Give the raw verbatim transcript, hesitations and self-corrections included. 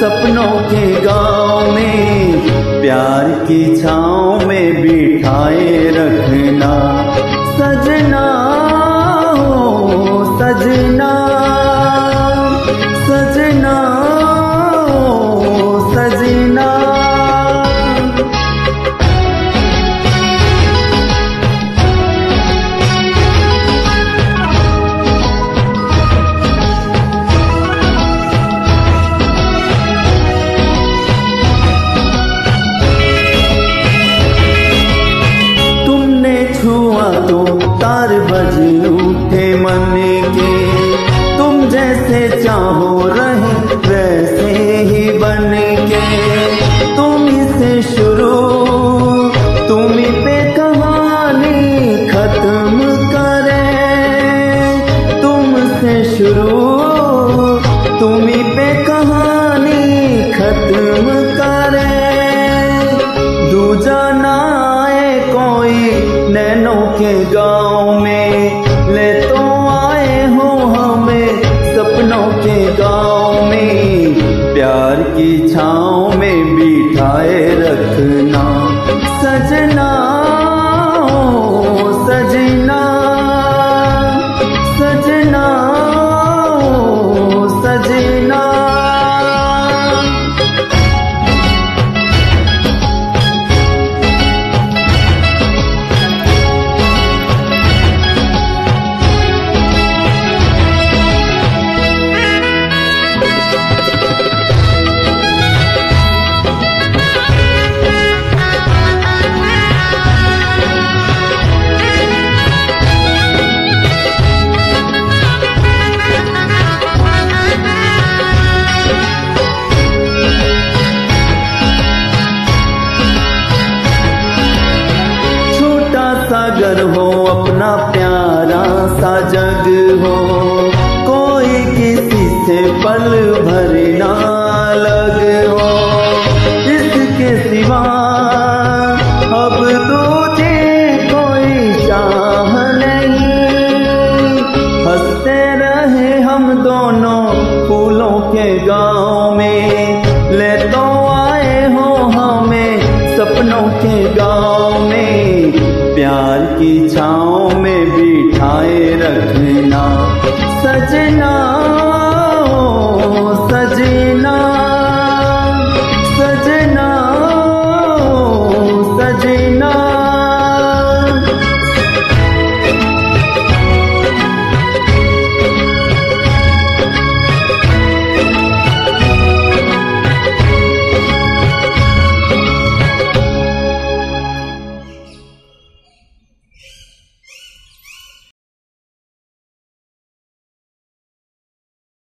सपनों के गांव में, प्यार की छाँव में बिठाए रखना सजना हो सजना, सजना हो सजना। छुआ तो तार बज उठे मन के, तुम जैसे चाहो रहे वैसे ही बन के। तुम से शुरू तुम्ही पे कहानी खत्म करें, तुमसे शुरू तुम्ही पे कहानी खत्म करें। दूजा ना आए कोई नैनों के गांव में, ले तो आए हो हमें सपनों के गांव में, प्यार की छाँव में बिठाए रखना सजना हो सजना, सजना हो सजना। सागर हो अपना प्यारा सा जग हो, कोई किसी से पल भर ना अलग हो। इसके सिवा अब तुझे कोई चाह नहीं, हंसते रहे हम दोनों फूलों के गांव में, ले तो आए हो हमें सपनों के गांव में, प्यार की छाँव में बिठाए रखना सजना।